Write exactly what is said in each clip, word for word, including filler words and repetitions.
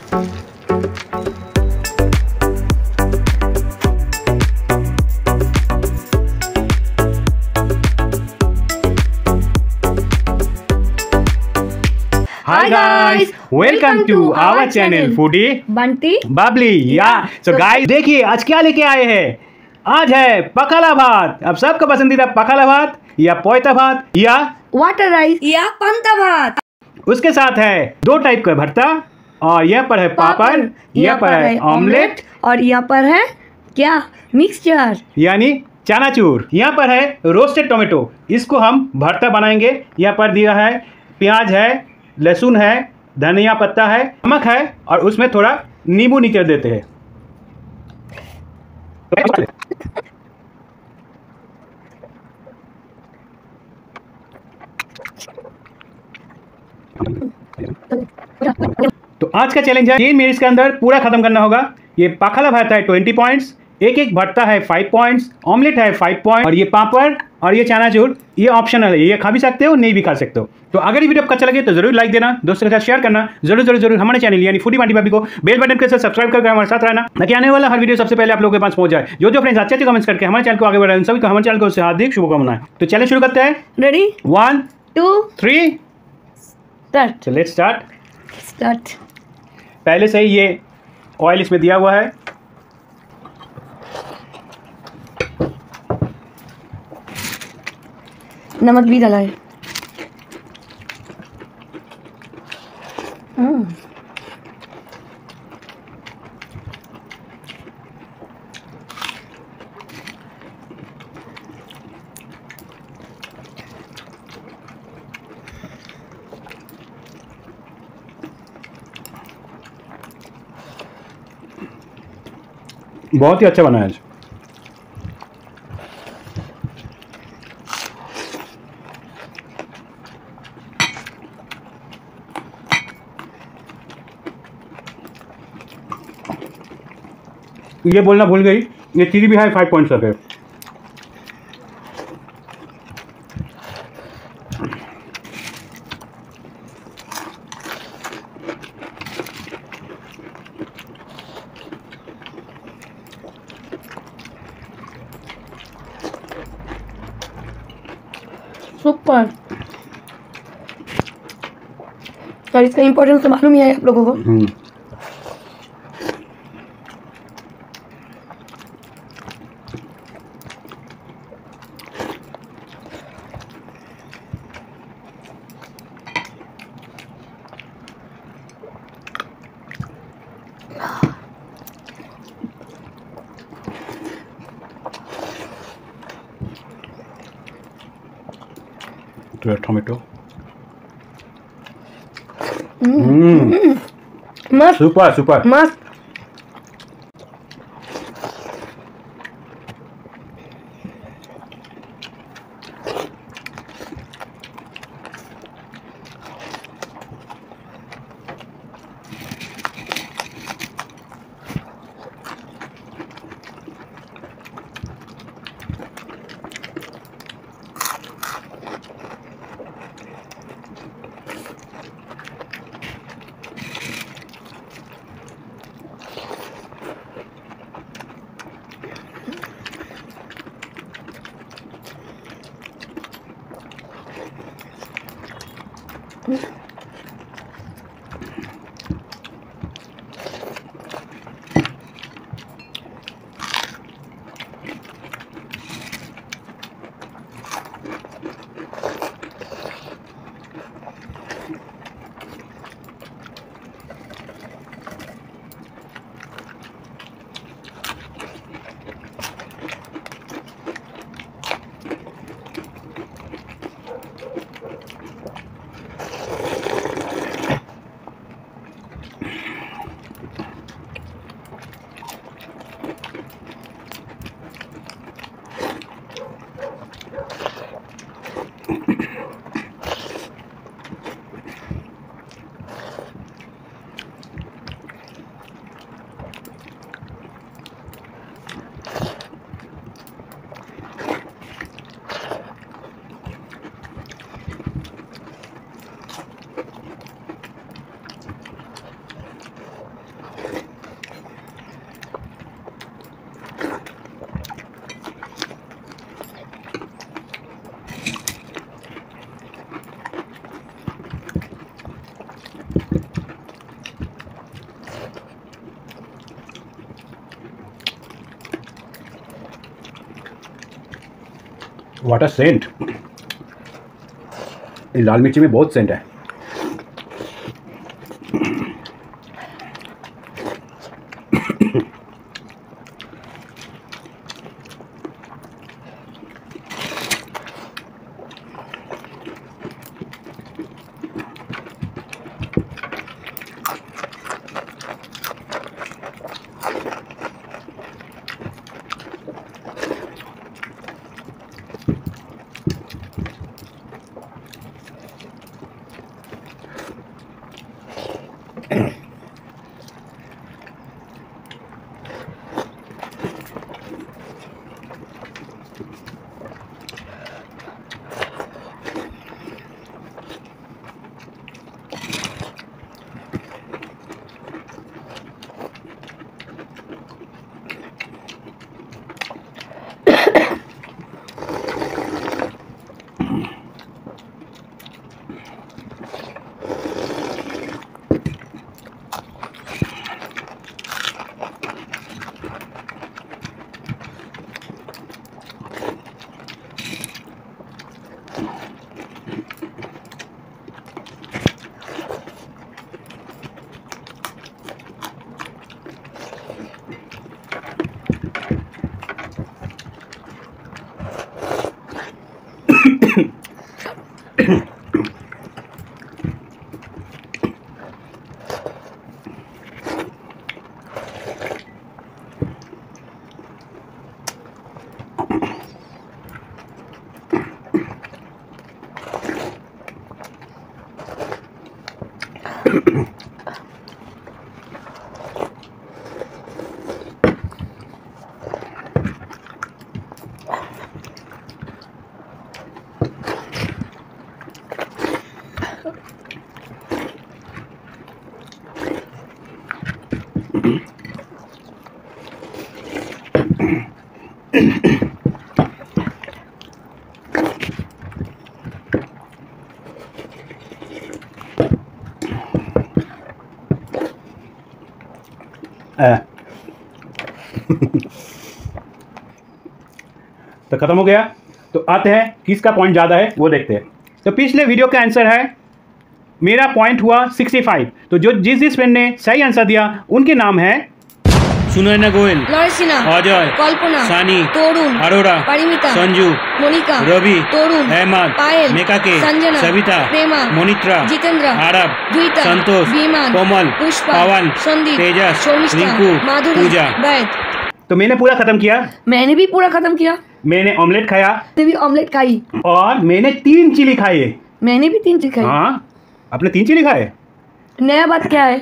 Hi guys, welcome to our channel foodie Bunty Babli. Yeah so guys देखिए आज क्या लेके आए हैं। आज है पखाला भात। अब सबका पसंदीदा पखाला भात या पोयता भात या वाटर राइस या पंता भात। उसके साथ है दो टाइप का भरता और यहाँ पर है पापड़, यहाँ पर है ऑमलेट और यहाँ पर है क्या मिक्सचर यानी चनाचूर। यहाँ पर है रोस्टेड टोमेटो, इसको हम भरता बनाएंगे। यहाँ पर दिया है प्याज है, लहसुन है, धनिया पत्ता है, नमक है और उसमें थोड़ा नींबू निचोड़ देते हैं। तो आज का चैलेंज है तीन मिनट्स के अंदर पूरा खत्म करना होगा। ये पखाला भात है ट्वेंटी पॉइंट्स, एक एक भरता है फाइव पॉइंट्स, ऑमलेट है फाइव पॉइंट और ये पापड़ और ये चनाचूर ये ऑप्शनल है, ये खा भी सकते हो नहीं भी खा सकते हो। तो अगर ये वीडियो आपको अच्छा लगे तो जरूर लाइक देना, दोस्तों के साथ शेयर करना, जरूर जरूर जरूर हमारे चैनल यानी फूडी बंटी बबली को बेल बटन के साथ सब्सक्राइब करके हमारे साथ रहना, ताकि आने वाला हर वीडियो सबसे पहले आप लोगों के पास पहुंच जाए। जो जो फ्रेंड्स अच्छे अच्छे कमेंट्स करके हमारे चैनल को आगे बढ़ाए उन सभी को हमारे चैनल को उससे हार्दिक शुभकामनाएं। तो चलिए शुरू करते हैं। Ready one two three start. चलिए स्टार्ट। स्टार्ट। पहले से ही ये ऑयल इसमें दिया हुआ है। नमक भी डाला है। हम्म बहुत ही अच्छा बना है आज। ये बोलना भूल गई, ये चीज़ भी है फाइव पॉइंट्स तक है। सुपर। और इसका इम्पोर्टेंस तो मालूम ही है आप लोगों को। टोमेटो मस्त सुपर सुपर मस्त। What a scent. इस लाल मिर्ची में बहुत सेंट है। तो खत्म हो गया। तो आते हैं किसका पॉइंट ज़्यादा है वो देखते हैं। तो पिछले वीडियो का आंसर है, मेरा पॉइंट हुआ पैंसठ। तो जो जिस जिस फ्रेंड ने सही आंसर दिया उनके नाम है सुनैना गोयल, लॉरेसिना, अजय, कल्पना, सानी, तोरुण, अरोरा, परिमिता, संजू, मोनिका, रवि, तोरुण, अहमद, पायल, मेकाके, संजना, सविता, प्रेमा, मोनित्रा, जितेंद्र, आरब, द्विता, संतोष, विमान, कोमल, पुष्पा, पवन, संदीप, तेजस, शर्मिष्ठा, रिंकू, माधुरी, पूजा। वैद। तो मैंने पूरा खत्म किया। मैंने भी पूरा खत्म किया। मैंने ऑमलेट खाया मैंने भी ऑमलेट खाई और मैंने तीन चिली खाई है। मैंने भी तीन चीज खाई। हाँ, आपने तीन चिली खाए। नया बात क्या है?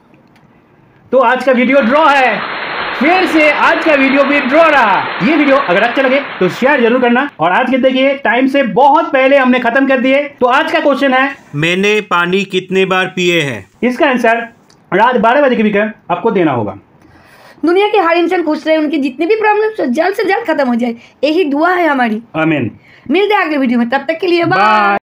तो आज का वीडियो ड्रॉ है। फिर से आज का वीडियो भी ड्रॉ रहा। ये वीडियो अगर अच्छा लगे तो शेयर जरूर करना। और आज के देखिए टाइम से बहुत पहले हमने खत्म कर दिए। तो आज का क्वेश्चन है, मैंने पानी कितने बार पिए हैं? इसका आंसर रात बारह बजे के बीकर आपको देना होगा। दुनिया के हर इंसान खुश रहे, उनकी जितनी भी प्रॉब्लम जल्द से जल्द खत्म हो जाए, यही दुआ है हमारी। आमीन। मिलते हैं अगले वीडियो में, तब तक के लिए बाय।